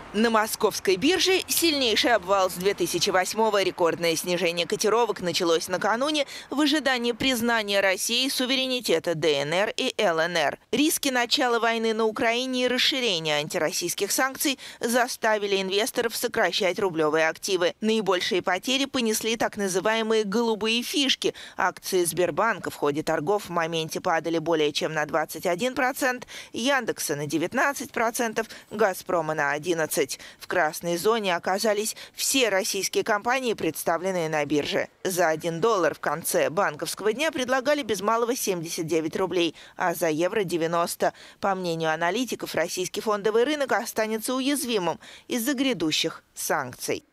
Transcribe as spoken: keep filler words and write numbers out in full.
На московской бирже сильнейший обвал с две тысячи восьмого. Рекордное снижение котировок началось накануне в ожидании признания России суверенитета ДНР и ЛНР. Риски начала войны на Украине и расширения антироссийских санкций заставили инвесторов сокращать рублевые активы. Наибольшие потери понесли так называемые «голубые фишки». Акции Сбербанка в ходе торгов в моменте падали более чем на двадцать один процент, Яндекса на девятнадцать процентов, Газпрома на одиннадцать процентов. В красной зоне оказались все российские компании, представленные на бирже. За один доллар в конце банковского дня предлагали без малого семьдесят девять рублей, а за евро девяносто. По мнению аналитиков, российский фондовый рынок останется уязвимым из-за грядущих санкций.